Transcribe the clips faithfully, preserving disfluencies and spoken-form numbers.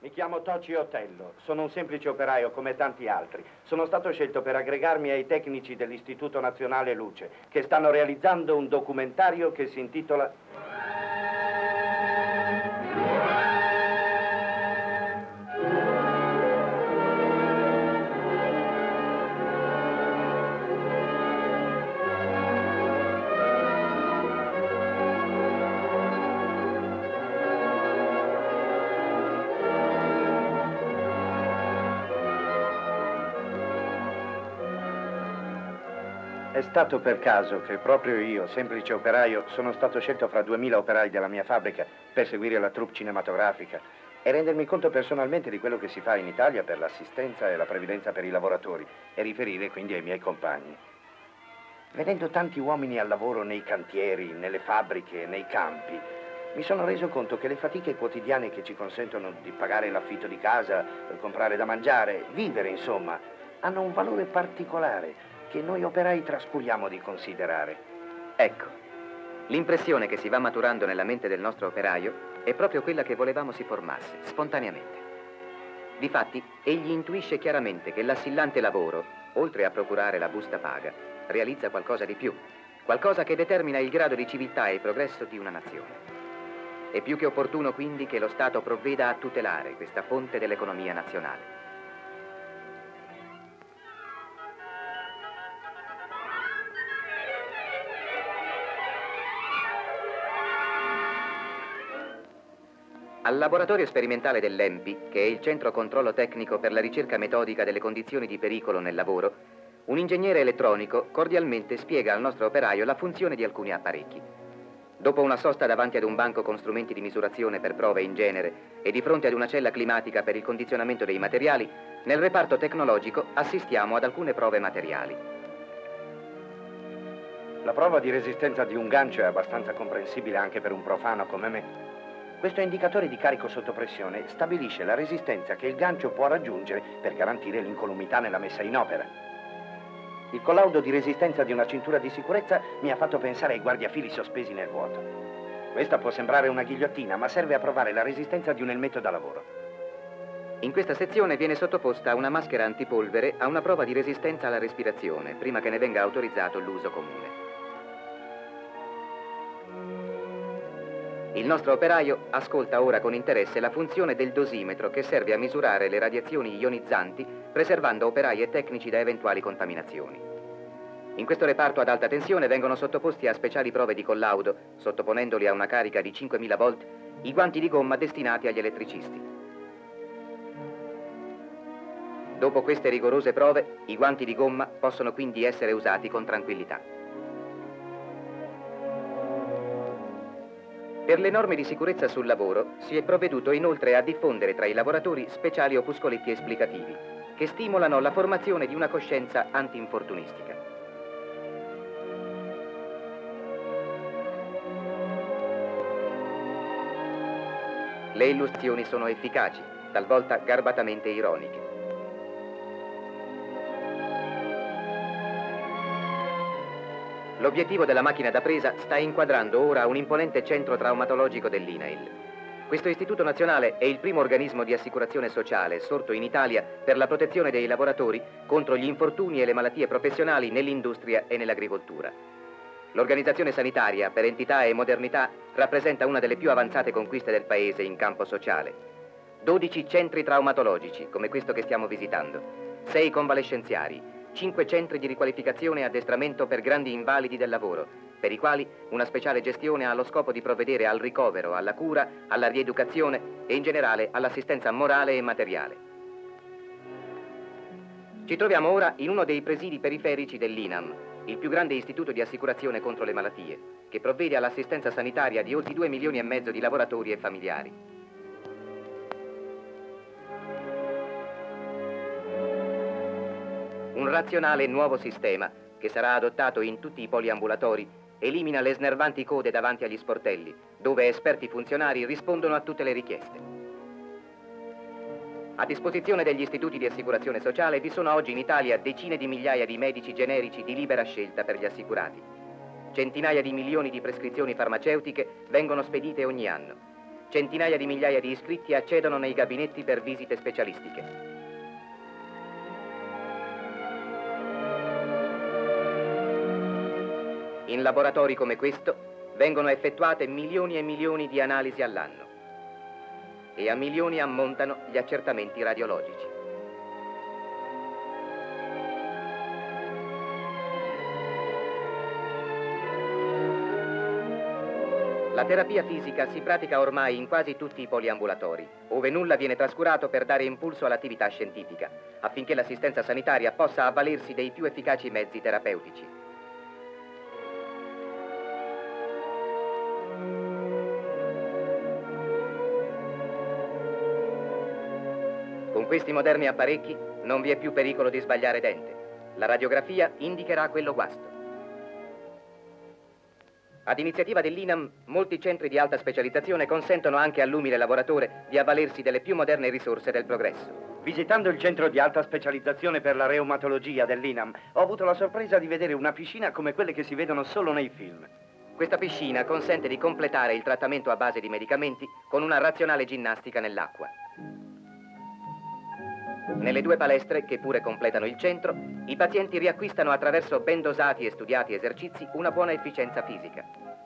Mi chiamo Toci Otello, sono un semplice operaio come tanti altri. Sono stato scelto per aggregarmi ai tecnici dell'Istituto Nazionale Luce, che stanno realizzando un documentario che si intitola... È stato per caso che proprio io, semplice operaio, sono stato scelto fra duemila operai della mia fabbrica per seguire la troupe cinematografica e rendermi conto personalmente di quello che si fa in Italia per l'assistenza e la previdenza per i lavoratori e riferire quindi ai miei compagni. Vedendo tanti uomini al lavoro nei cantieri, nelle fabbriche, nei campi, mi sono reso conto che le fatiche quotidiane che ci consentono di pagare l'affitto di casa, comprare da mangiare, vivere insomma, hanno un valore particolare che noi operai trascuriamo di considerare. Ecco, l'impressione che si va maturando nella mente del nostro operaio è proprio quella che volevamo si formasse, spontaneamente. Difatti, egli intuisce chiaramente che l'assillante lavoro, oltre a procurare la busta paga, realizza qualcosa di più, qualcosa che determina il grado di civiltà e progresso di una nazione. È più che opportuno quindi che lo Stato provveda a tutelare questa fonte dell'economia nazionale. Al laboratorio sperimentale dell'E M P I, che è il centro controllo tecnico per la ricerca metodica delle condizioni di pericolo nel lavoro, un ingegnere elettronico cordialmente spiega al nostro operaio la funzione di alcuni apparecchi. Dopo una sosta davanti ad un banco con strumenti di misurazione per prove in genere e di fronte ad una cella climatica per il condizionamento dei materiali, nel reparto tecnologico assistiamo ad alcune prove materiali. La prova di resistenza di un gancio è abbastanza comprensibile anche per un profano come me. Questo indicatore di carico sotto pressione stabilisce la resistenza che il gancio può raggiungere per garantire l'incolumità nella messa in opera. Il collaudo di resistenza di una cintura di sicurezza mi ha fatto pensare ai guardiafili sospesi nel vuoto. Questa può sembrare una ghigliottina, ma serve a provare la resistenza di un elmetto da lavoro. In questa sezione viene sottoposta una maschera antipolvere a una prova di resistenza alla respirazione, prima che ne venga autorizzato l'uso comune. Il nostro operaio ascolta ora con interesse la funzione del dosimetro che serve a misurare le radiazioni ionizzanti, preservando operai e tecnici da eventuali contaminazioni. In questo reparto ad alta tensione vengono sottoposti a speciali prove di collaudo, sottoponendoli a una carica di cinquemila volt, i guanti di gomma destinati agli elettricisti. Dopo queste rigorose prove, i guanti di gomma possono quindi essere usati con tranquillità. Per le norme di sicurezza sul lavoro si è provveduto inoltre a diffondere tra i lavoratori speciali opuscoletti esplicativi che stimolano la formazione di una coscienza anti-infortunistica. Le illustrazioni sono efficaci, talvolta garbatamente ironiche. L'obiettivo della macchina da presa sta inquadrando ora un imponente centro traumatologico dell'I N A I L. Questo istituto nazionale è il primo organismo di assicurazione sociale sorto in Italia per la protezione dei lavoratori contro gli infortuni e le malattie professionali nell'industria e nell'agricoltura. L'organizzazione sanitaria, per entità e modernità, rappresenta una delle più avanzate conquiste del Paese in campo sociale. dodici centri traumatologici, come questo che stiamo visitando, sei convalescenziari, cinque centri di riqualificazione e addestramento per grandi invalidi del lavoro, per i quali una speciale gestione ha lo scopo di provvedere al ricovero, alla cura, alla rieducazione e in generale all'assistenza morale e materiale. Ci troviamo ora in uno dei presidi periferici dell'I N A M, il più grande istituto di assicurazione contro le malattie, che provvede all'assistenza sanitaria di oltre due milioni e mezzo di lavoratori e familiari. Un razionale nuovo sistema, che sarà adottato in tutti i poliambulatori, elimina le snervanti code davanti agli sportelli, dove esperti funzionari rispondono a tutte le richieste. A disposizione degli istituti di assicurazione sociale vi sono oggi in Italia decine di migliaia di medici generici di libera scelta per gli assicurati. Centinaia di milioni di prescrizioni farmaceutiche vengono spedite ogni anno. centinaia di migliaia di iscritti accedono nei gabinetti per visite specialistiche. In laboratori come questo vengono effettuate milioni e milioni di analisi all'anno e a milioni ammontano gli accertamenti radiologici. La terapia fisica si pratica ormai in quasi tutti i poliambulatori, ove nulla viene trascurato per dare impulso all'attività scientifica, affinché l'assistenza sanitaria possa avvalersi dei più efficaci mezzi terapeutici. Con questi moderni apparecchi non vi è più pericolo di sbagliare dente. La radiografia indicherà quello guasto. Ad iniziativa dell'I N A M, molti centri di alta specializzazione consentono anche all'umile lavoratore di avvalersi delle più moderne risorse del progresso. Visitando il centro di alta specializzazione per la reumatologia dell'I N A M, ho avuto la sorpresa di vedere una piscina come quelle che si vedono solo nei film. Questa piscina consente di completare il trattamento a base di medicamenti con una razionale ginnastica nell'acqua. Nelle due palestre, che pure completano il centro, i pazienti riacquistano attraverso ben dosati e studiati esercizi una buona efficienza fisica.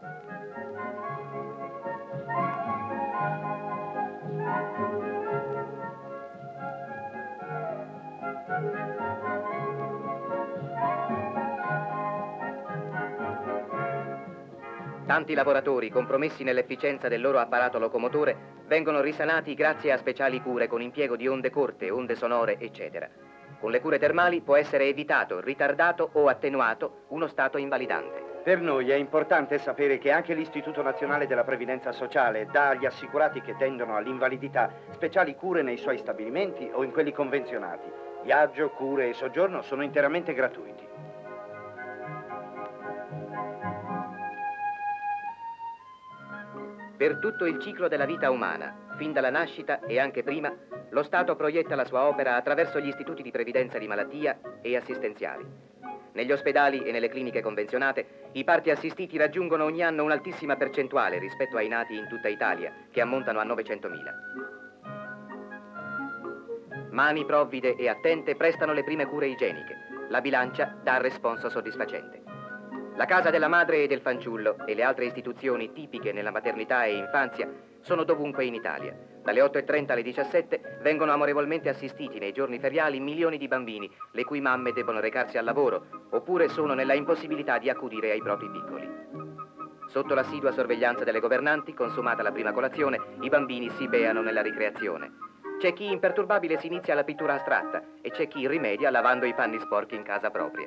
Tanti lavoratori, compromessi nell'efficienza del loro apparato locomotore, vengono risanati grazie a speciali cure con impiego di onde corte, onde sonore, eccetera. Con le cure termali può essere evitato, ritardato o attenuato uno stato invalidante. Per noi è importante sapere che anche l'Istituto Nazionale della Previdenza Sociale dà agli assicurati che tendono all'invalidità speciali cure nei suoi stabilimenti o in quelli convenzionati. Viaggio, cure e soggiorno sono interamente gratuiti. Per tutto il ciclo della vita umana, fin dalla nascita e anche prima, lo Stato proietta la sua opera attraverso gli istituti di previdenza di malattia e assistenziali. Negli ospedali e nelle cliniche convenzionate, i parti assistiti raggiungono ogni anno un'altissima percentuale rispetto ai nati in tutta Italia, che ammontano a novecentomila. Mani provvide e attente prestano le prime cure igieniche. La bilancia dà responso soddisfacente. La casa della madre e del fanciullo e le altre istituzioni tipiche nella maternità e infanzia sono dovunque in Italia. Dalle otto e trenta alle diciassette vengono amorevolmente assistiti nei giorni feriali milioni di bambini, le cui mamme debbono recarsi al lavoro oppure sono nella impossibilità di accudire ai propri piccoli. Sotto l'assidua sorveglianza delle governanti, consumata la prima colazione, i bambini si beano nella ricreazione. C'è chi imperturbabile si inizia la pittura astratta e c'è chi rimedia lavando i panni sporchi in casa propria.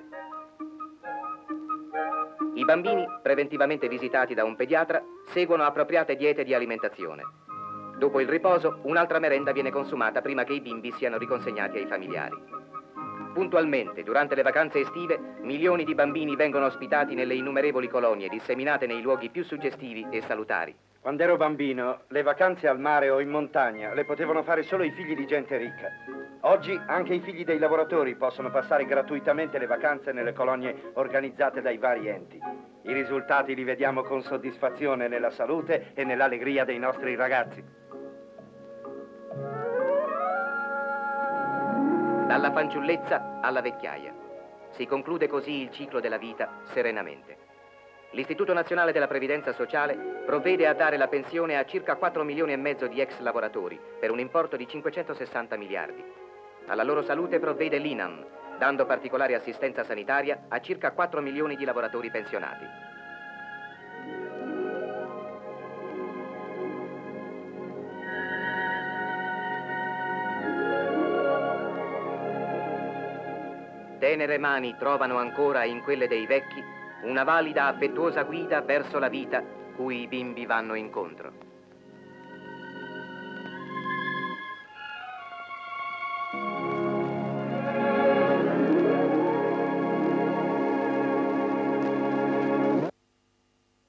I bambini, preventivamente visitati da un pediatra, seguono appropriate diete di alimentazione. Dopo il riposo, un'altra merenda viene consumata prima che i bimbi siano riconsegnati ai familiari. Puntualmente, durante le vacanze estive, milioni di bambini vengono ospitati nelle innumerevoli colonie disseminate nei luoghi più suggestivi e salutari. Quando ero bambino, le vacanze al mare o in montagna le potevano fare solo i figli di gente ricca. Oggi anche i figli dei lavoratori possono passare gratuitamente le vacanze nelle colonie organizzate dai vari enti. I risultati li vediamo con soddisfazione nella salute e nell'allegria dei nostri ragazzi. Dalla fanciullezza alla vecchiaia. Si conclude così il ciclo della vita serenamente. L'Istituto Nazionale della Previdenza Sociale provvede a dare la pensione a circa quattro milioni e mezzo di ex lavoratori per un importo di cinquecentosessanta miliardi. Alla loro salute provvede l'I N A M, dando particolare assistenza sanitaria a circa quattro milioni di lavoratori pensionati. Tenere mani trovano ancora in quelle dei vecchi una valida, affettuosa guida verso la vita cui i bimbi vanno incontro.